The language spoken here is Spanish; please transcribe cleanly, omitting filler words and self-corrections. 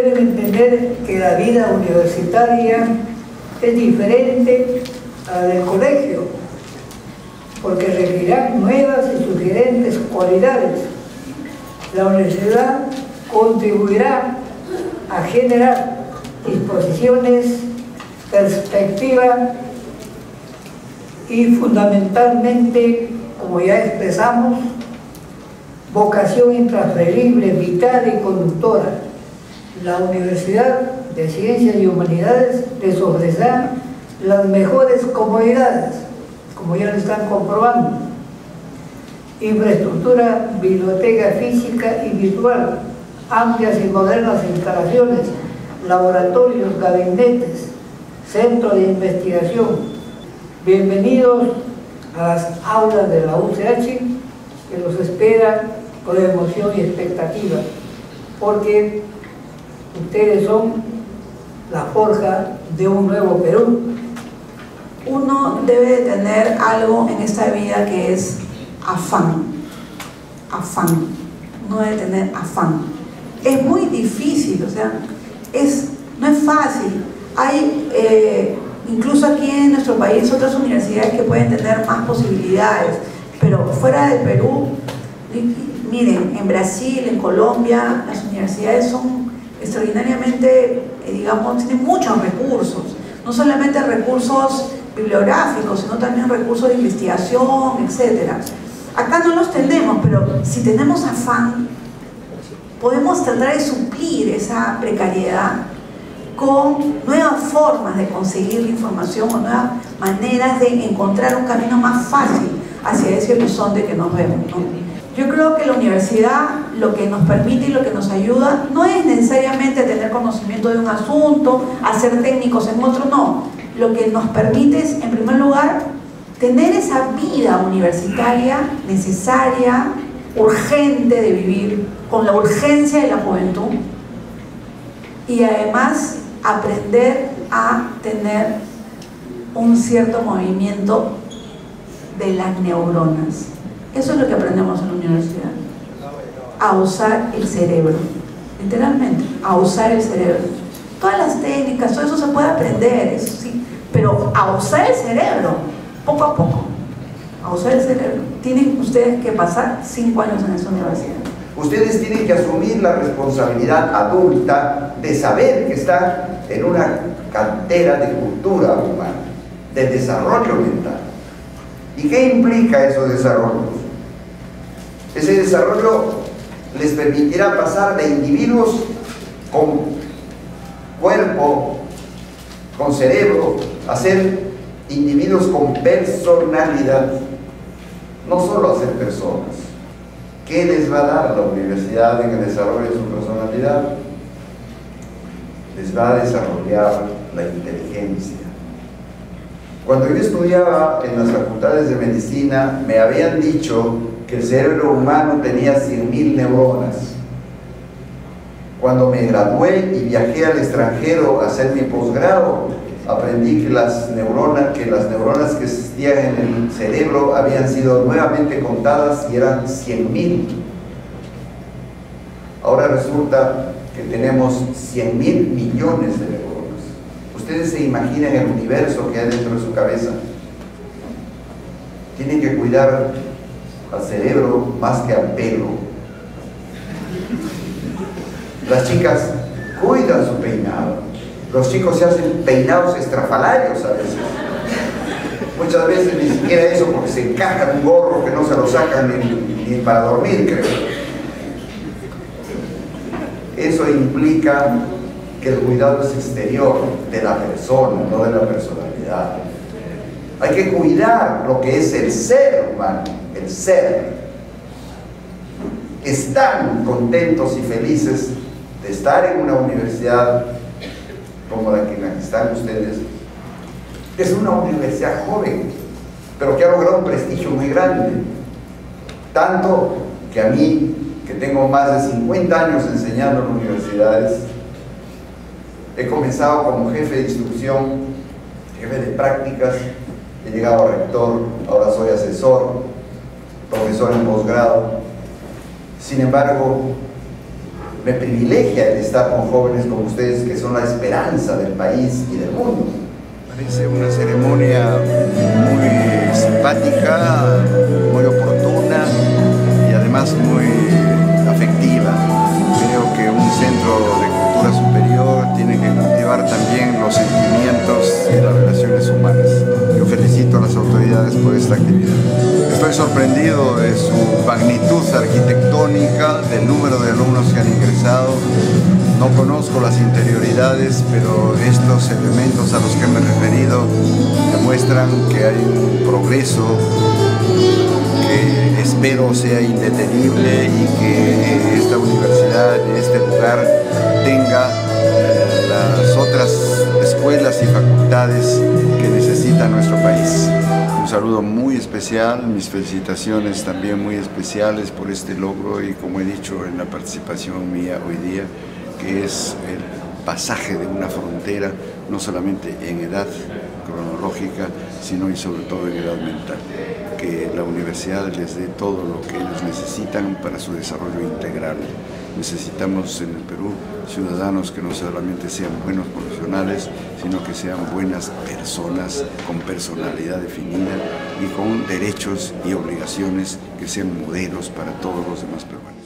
deben entender que la vida universitaria es diferente a la del colegio, porque requerirán nuevas y sugerentes cualidades. La universidad contribuirá a generar disposiciones, perspectiva y fundamentalmente, como ya expresamos, vocación intransferible, vital y conductora. La Universidad de Ciencias y Humanidades les ofrecerá las mejores comodidades, como ya lo están comprobando: infraestructura, biblioteca física y virtual, amplias y modernas instalaciones, laboratorios, gabinetes, centro de investigación. Bienvenidos a las aulas de la UCH, que los espera con emoción y expectativa, porque ustedes son la forja de un nuevo Perú. Uno debe de tener algo en esta vida que es afán. Afán. Uno debe tener afán. Es muy difícil, o sea, no es fácil. Hay incluso aquí en nuestro país otras universidades que pueden tener más posibilidades, pero fuera del Perú, miren, en Brasil, en Colombia, las universidades son extraordinariamente, digamos, tienen muchos recursos, no solamente recursos bibliográficos, sino también recursos de investigación, etc. Acá no los tenemos, pero si tenemos afán, podemos tratar de suplir esa precariedad con nuevas formas de conseguir la información o nuevas maneras de encontrar un camino más fácil hacia ese horizonte que nos vemos, ¿no? Yo creo que la universidad lo que nos permite y lo que nos ayuda no es necesariamente tener conocimiento de un asunto, a ser técnicos en otro, no. Lo que nos permite es, en primer lugar, tener esa vida universitaria necesaria, urgente de vivir, con la urgencia de la juventud, y además aprender a tener un cierto movimiento de las neuronas. Eso es lo que aprendemos en la universidad, a usar el cerebro, literalmente, a usar el cerebro. Todas las técnicas, todo eso se puede aprender, eso sí, pero a usar el cerebro, poco a poco, a usar el cerebro. Tienen ustedes que pasar 5 años en esa universidad. Ustedes tienen que asumir la responsabilidad adulta de saber que están en una cantera de cultura humana, de desarrollo mental. ¿Y qué implica esos desarrollos? Ese desarrollo les permitirá pasar de individuos con cuerpo, con cerebro, a ser individuos con personalidad, no solo a ser personas. ¿Qué les va a dar la universidad en el desarrollo de su personalidad? Les va a desarrollar la inteligencia. Cuando yo estudiaba en las facultades de medicina, me habían dicho que el cerebro humano tenía 100.000 neuronas. Cuando me gradué y viajé al extranjero a hacer mi posgrado, aprendí que las neuronas que existían en el cerebro habían sido nuevamente contadas y eran 100.000. Ahora resulta que tenemos 100.000 millones de neuronas. Ustedes se imaginan el universo que hay dentro de su cabeza. Tienen que cuidar al cerebro más que al pelo. Las chicas cuidan su peinado. Los chicos se hacen peinados estrafalarios a veces. Muchas veces ni siquiera eso, porque se encajan un gorro que no se lo sacan ni para dormir, creo. Eso implica que el cuidado es exterior de la persona, no de la personalidad. Hay que cuidar lo que es el ser humano, el ser. Están contentos y felices de estar en una universidad como la que están ustedes. Es una universidad joven, pero que ha logrado un prestigio muy grande. Tanto que a mí, que tengo más de 50 años enseñando en universidades, he comenzado como jefe de instrucción, jefe de prácticas, he llegado a rector, ahora soy asesor, profesor en posgrado. Sin embargo, Me privilegia el estar con jóvenes como ustedes, que son la esperanza del país y del mundo. Parece una ceremonia muy simpática, muy oportuna y además muy afectiva. Creo que un centro de cultura superior tiene que cultivar también los sentimientos y las relaciones humanas. Yo felicito a las autoridades por esta actividad. Estoy sorprendido de su magnitud arquitectónica, del número de alumnos que han ingresado. No conozco las interioridades, pero estos elementos a los que me he referido demuestran que hay un progreso que espero sea indetenible y que esta universidad, este lugar, tenga las otras escuelas y facultades que necesita nuestro país. Un saludo muy especial, mis felicitaciones también muy especiales por este logro y, como he dicho en la participación mía hoy día, que es el pasaje de una frontera, no solamente en edad cronológica, sino y sobre todo en edad mental. Que la universidad les dé todo lo que ellos necesitan para su desarrollo integral. Necesitamos en el Perú ciudadanos que no solamente sean buenos profesionales, sino que sean buenas personas con personalidad definida y con derechos y obligaciones que sean modelos para todos los demás peruanos.